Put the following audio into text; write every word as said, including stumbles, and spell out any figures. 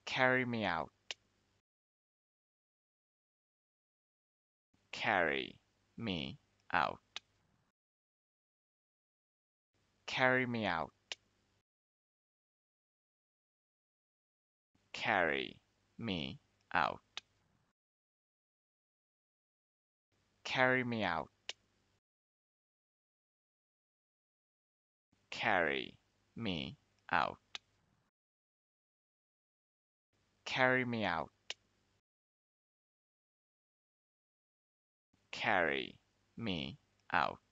Carry me out. Carry me out. Carry me out. Carry me out. Carry me out. Carry me out. Carry me out. Carry me out.